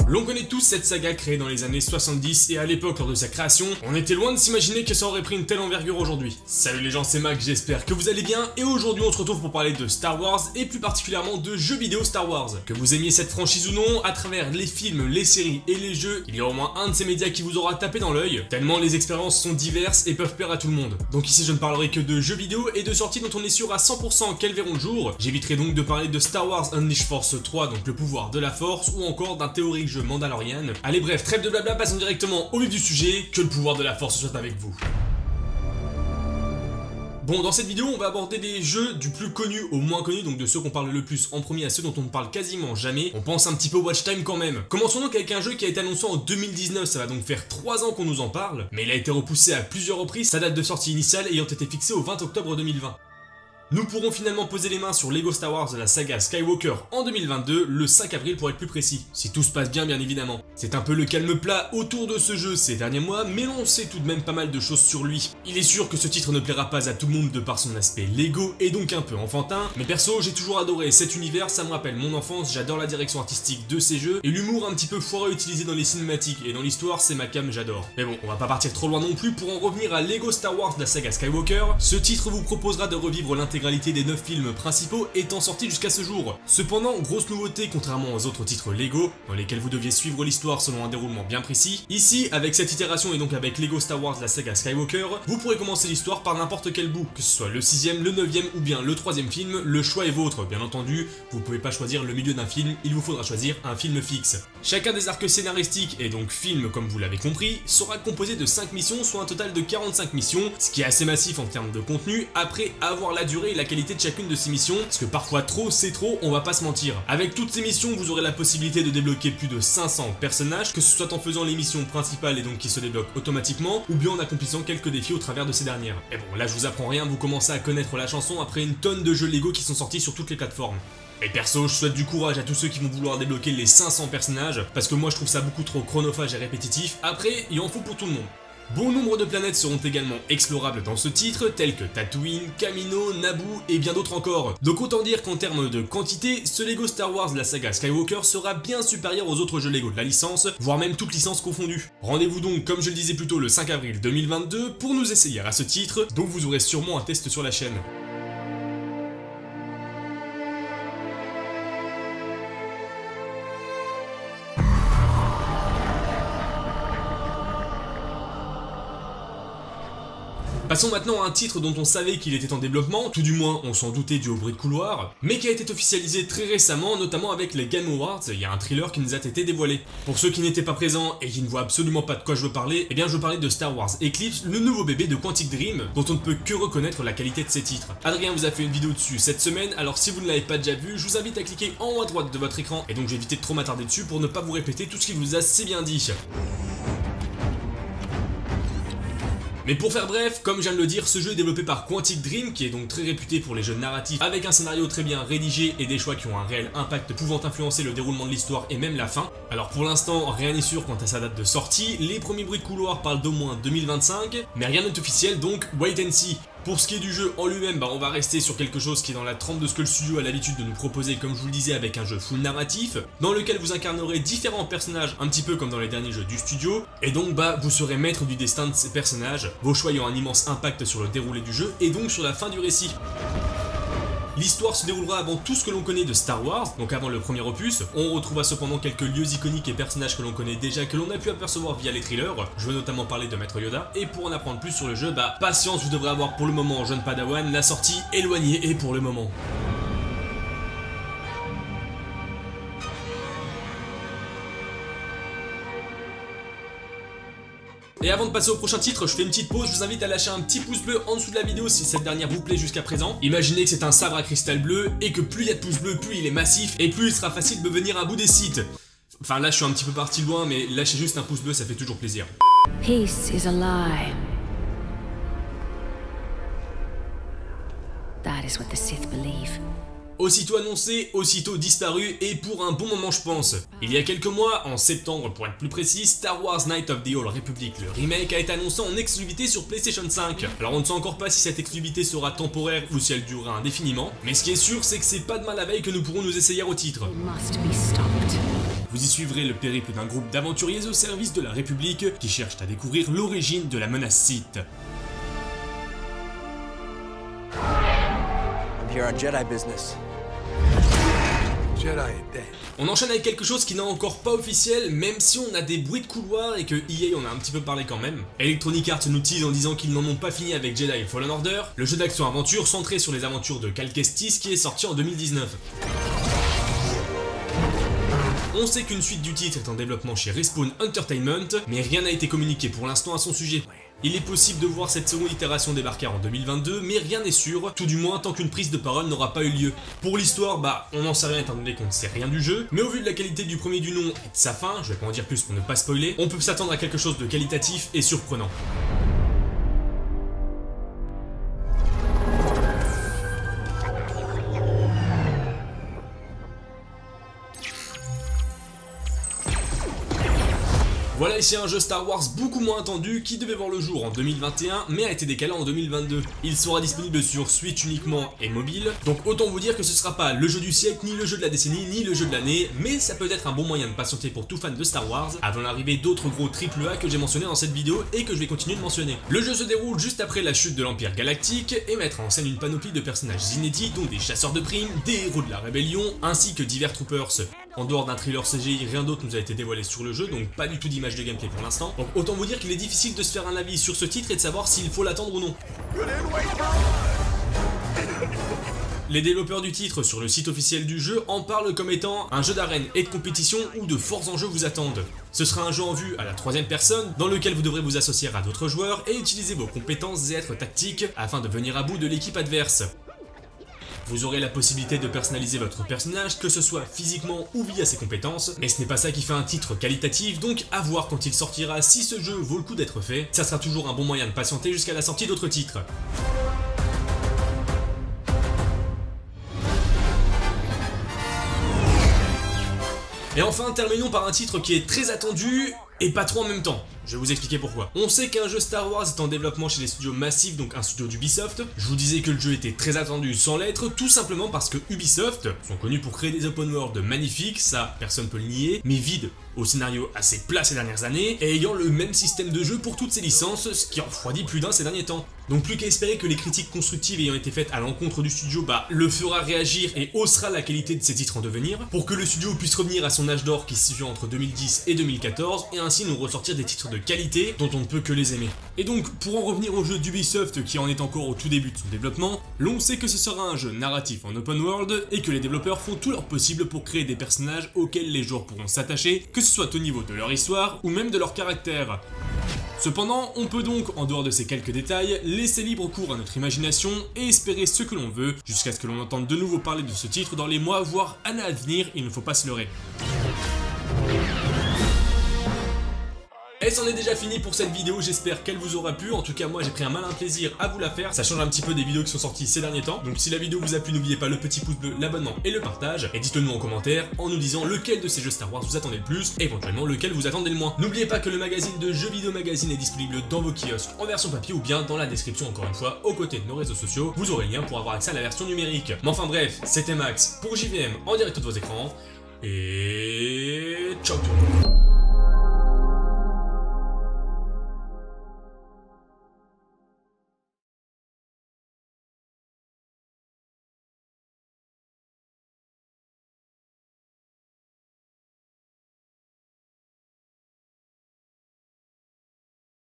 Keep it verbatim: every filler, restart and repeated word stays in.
L'on connaît tous cette saga créée dans les années soixante-dix et à l'époque lors de sa création, on était loin de s'imaginer que ça aurait pris une telle envergure aujourd'hui. Salut les gens, c'est Mac, j'espère que vous allez bien et aujourd'hui on se retrouve pour parler de Star Wars et plus particulièrement de jeux vidéo Star Wars. Que vous aimiez cette franchise ou non, à travers les films, les séries et les jeux, il y a au moins un de ces médias qui vous aura tapé dans l'œil, tellement les expériences sont diverses et peuvent plaire à tout le monde. Donc ici je ne parlerai que de jeux vidéo et de sorties dont on est sûr à cent pour cent qu'elles verront le jour. J'éviterai donc de parler de Star Wars Unleashed Force trois, donc le pouvoir de la force, ou encore d'un théorique jeu Mandalorian. Allez bref, trêve de blabla, passons directement au vif du sujet, que le pouvoir de la force soit avec vous. Bon, dans cette vidéo, on va aborder des jeux du plus connu au moins connu, donc de ceux qu'on parle le plus en premier à ceux dont on ne parle quasiment jamais. On pense un petit peu au watch time quand même. Commençons donc avec un jeu qui a été annoncé en deux mille dix-neuf, ça va donc faire trois ans qu'on nous en parle, mais il a été repoussé à plusieurs reprises, sa date de sortie initiale ayant été fixée au vingt octobre deux mille vingt. Nous pourrons finalement poser les mains sur Lego Star Wars de la saga Skywalker en deux mille vingt-deux, le cinq avril pour être plus précis, si tout se passe bien bien évidemment. C'est un peu le calme plat autour de ce jeu ces derniers mois, mais on sait tout de même pas mal de choses sur lui. Il est sûr que ce titre ne plaira pas à tout le monde de par son aspect Lego et donc un peu enfantin, mais perso j'ai toujours adoré cet univers, ça me rappelle mon enfance, j'adore la direction artistique de ces jeux, et l'humour un petit peu foireux utilisé dans les cinématiques et dans l'histoire c'est ma cam, j'adore. Mais bon, on va pas partir trop loin non plus, pour en revenir à Lego Star Wars de la saga Skywalker, ce titre vous proposera de revivre l'intégralité des neuf films principaux étant sortis jusqu'à ce jour. Cependant, grosse nouveauté contrairement aux autres titres Lego, dans lesquels vous deviez suivre l'histoire selon un déroulement bien précis, ici, avec cette itération et donc avec Lego Star Wars la saga Skywalker, vous pourrez commencer l'histoire par n'importe quel bout, que ce soit le sixième, le neuvième ou bien le troisième film, le choix est vôtre, bien entendu, vous pouvez pas choisir le milieu d'un film, il vous faudra choisir un film fixe. Chacun des arcs scénaristiques, et donc films comme vous l'avez compris, sera composé de cinq missions, soit un total de quarante-cinq missions, ce qui est assez massif en termes de contenu, après avoir la durée et la qualité de chacune de ces missions, parce que parfois trop c'est trop, on va pas se mentir. Avec toutes ces missions, vous aurez la possibilité de débloquer plus de cinq cents personnages, que ce soit en faisant les missions principales et donc qui se débloquent automatiquement, ou bien en accomplissant quelques défis au travers de ces dernières. Et bon, là je vous apprends rien, vous commencez à connaître la chanson après une tonne de jeux Lego qui sont sortis sur toutes les plateformes. Et perso, je souhaite du courage à tous ceux qui vont vouloir débloquer les cinq cents personnages, parce que moi je trouve ça beaucoup trop chronophage et répétitif. Après, il en faut pour tout le monde. Bon nombre de planètes seront également explorables dans ce titre, telles que Tatooine, Kamino, Naboo et bien d'autres encore. Donc autant dire qu'en termes de quantité, ce Lego Star Wars de la saga Skywalker sera bien supérieur aux autres jeux Lego de la licence, voire même toutes licences confondues. Rendez-vous donc, comme je le disais plus tôt, le cinq avril deux mille vingt-deux pour nous essayer à ce titre, donc vous aurez sûrement un test sur la chaîne. Passons maintenant à un titre dont on savait qu'il était en développement, tout du moins on s'en doutait dû au bruit de couloir, mais qui a été officialisé très récemment, notamment avec les Game Awards, il y a un thriller qui nous a été dévoilé. Pour ceux qui n'étaient pas présents et qui ne voient absolument pas de quoi je veux parler, eh bien je veux parler de Star Wars Eclipse, le nouveau bébé de Quantic Dream, dont on ne peut que reconnaître la qualité de ses titres. Adrien vous a fait une vidéo dessus cette semaine, alors si vous ne l'avez pas déjà vu, je vous invite à cliquer en haut à droite de votre écran, et donc j'ai évité de trop m'attarder dessus pour ne pas vous répéter tout ce qu'il vous a si bien dit. Mais pour faire bref, comme je viens de le dire, ce jeu est développé par Quantic Dream, qui est donc très réputé pour les jeux narratifs avec un scénario très bien rédigé et des choix qui ont un réel impact pouvant influencer le déroulement de l'histoire et même la fin. Alors pour l'instant, rien n'est sûr quant à sa date de sortie, les premiers bruits de couloir parlent d'au moins deux mille vingt-cinq, mais rien n'est officiel donc wait and see. Pour ce qui est du jeu en lui-même, bah on va rester sur quelque chose qui est dans la trempe de ce que le studio a l'habitude de nous proposer, comme je vous le disais, avec un jeu full narratif, dans lequel vous incarnerez différents personnages, un petit peu comme dans les derniers jeux du studio, et donc bah vous serez maître du destin de ces personnages, vos choix ayant un immense impact sur le déroulé du jeu, et donc sur la fin du récit. L'histoire se déroulera avant tout ce que l'on connaît de Star Wars, donc avant le premier opus. On retrouvera cependant quelques lieux iconiques et personnages que l'on connaît déjà, que l'on a pu apercevoir via les thrillers. Je veux notamment parler de Maître Yoda. Et pour en apprendre plus sur le jeu, bah patience, vous devrez avoir pour le moment, jeune Padawan, la sortie éloignée et pour le moment. Et avant de passer au prochain titre, je fais une petite pause, je vous invite à lâcher un petit pouce bleu en dessous de la vidéo si cette dernière vous plaît jusqu'à présent. Imaginez que c'est un sabre à cristal bleu et que plus il y a de pouces bleus, plus il est massif et plus il sera facile de venir à bout des sites. Enfin là je suis un petit peu parti loin, mais lâchez juste un pouce bleu, ça fait toujours plaisir. Peace is a lie. That is what the Sith believe. Aussitôt annoncé, aussitôt disparu, et pour un bon moment je pense. Il y a quelques mois, en septembre pour être plus précis, Star Wars Knights of the Old Republic, le remake, a été annoncé en exclusivité sur PlayStation cinq. Alors on ne sait encore pas si cette exclusivité sera temporaire ou si elle durera indéfiniment, mais ce qui est sûr c'est que c'est pas demain la veille que nous pourrons nous essayer au titre. It must be stopped. Vous y suivrez le périple d'un groupe d'aventuriers au service de la République qui cherchent à découvrir l'origine de la menace Sith. I'm here on Jedi business. Jedi are dead. On enchaîne avec quelque chose qui n'est encore pas officiel, même si on a des bruits de couloir et que E A en a un petit peu parlé quand même. Electronic Arts nous tease en disant qu'ils n'en ont pas fini avec Jedi Fallen Order, le jeu d'action-aventure centré sur les aventures de Cal Kestis qui est sorti en deux mille dix-neuf. On sait qu'une suite du titre est en développement chez Respawn Entertainment, mais rien n'a été communiqué pour l'instant à son sujet. Il est possible de voir cette seconde itération débarquer en deux mille vingt-deux, mais rien n'est sûr, tout du moins tant qu'une prise de parole n'aura pas eu lieu. Pour l'histoire, bah on n'en sait rien étant donné qu'on ne sait rien du jeu, mais au vu de la qualité du premier du nom et de sa fin, je vais pas en dire plus pour ne pas spoiler, on peut s'attendre à quelque chose de qualitatif et surprenant. Voilà ici un jeu Star Wars beaucoup moins attendu qui devait voir le jour en deux mille vingt et un mais a été décalé en deux mille vingt-deux. Il sera disponible sur Switch uniquement et mobile, donc autant vous dire que ce sera pas le jeu du siècle, ni le jeu de la décennie, ni le jeu de l'année, mais ça peut être un bon moyen de patienter pour tout fan de Star Wars avant l'arrivée d'autres gros triple A que j'ai mentionné dans cette vidéo et que je vais continuer de mentionner. Le jeu se déroule juste après la chute de l'Empire Galactique et mettra en scène une panoplie de personnages inédits dont des chasseurs de primes, des héros de la rébellion, ainsi que divers troopers. En dehors d'un thriller C G I, rien d'autre nous a été dévoilé sur le jeu, donc pas du tout d'image de gameplay pour l'instant. Donc autant vous dire qu'il est difficile de se faire un avis sur ce titre et de savoir s'il faut l'attendre ou non. Les développeurs du titre sur le site officiel du jeu en parlent comme étant un jeu d'arène et de compétition où de forts enjeux vous attendent. Ce sera un jeu en vue à la troisième personne dans lequel vous devrez vous associer à d'autres joueurs et utiliser vos compétences et êtres tactiques afin de venir à bout de l'équipe adverse. Vous aurez la possibilité de personnaliser votre personnage, que ce soit physiquement ou via ses compétences, mais ce n'est pas ça qui fait un titre qualitatif, donc à voir quand il sortira si ce jeu vaut le coup d'être fait, ça sera toujours un bon moyen de patienter jusqu'à la sortie d'autres titres. Et enfin, terminons par un titre qui est très attendu et pas trop en même temps. Je vais vous expliquer pourquoi. On sait qu'un jeu Star Wars est en développement chez les studios Massive, donc un studio d'Ubisoft. Je vous disais que le jeu était très attendu sans l'être, tout simplement parce que Ubisoft sont connus pour créer des open world magnifiques, ça personne peut le nier, mais vides, au scénario assez plat ces dernières années, et ayant le même système de jeu pour toutes ses licences, ce qui en refroidit plus d'un ces derniers temps. Donc plus qu'à espérer que les critiques constructives ayant été faites à l'encontre du studio, bah le fera réagir et haussera la qualité de ses titres en devenir, pour que le studio puisse revenir à son âge d'or qui se situe entre deux mille dix et deux mille quatorze, et ainsi nous ressortir des titres de qualité dont on ne peut que les aimer. Et donc, pour en revenir au jeu d'Ubisoft qui en est encore au tout début de son développement, l'on sait que ce sera un jeu narratif en open world et que les développeurs font tout leur possible pour créer des personnages auxquels les joueurs pourront s'attacher, que ce soit au niveau de leur histoire ou même de leur caractère. Cependant, on peut donc, en dehors de ces quelques détails, laisser libre cours à notre imagination et espérer ce que l'on veut, jusqu'à ce que l'on entende de nouveau parler de ce titre dans les mois, voire années à venir, il ne faut pas se leurrer. Et c'en est déjà fini pour cette vidéo, j'espère qu'elle vous aura plu. En tout cas moi j'ai pris un malin plaisir à vous la faire. Ça change un petit peu des vidéos qui sont sorties ces derniers temps. Donc si la vidéo vous a plu, n'oubliez pas le petit pouce bleu, l'abonnement et le partage. Et dites-le nous en commentaire en nous disant lequel de ces jeux Star Wars vous attendez le plus, et éventuellement lequel vous attendez le moins. N'oubliez pas que le magazine de Jeux Vidéo Magazine est disponible dans vos kiosques en version papier ou bien dans la description encore une fois, aux côtés de nos réseaux sociaux. Vous aurez le lien pour avoir accès à la version numérique. Mais enfin bref, c'était Max pour J V M en direct de vos écrans. Et ciao tout le monde.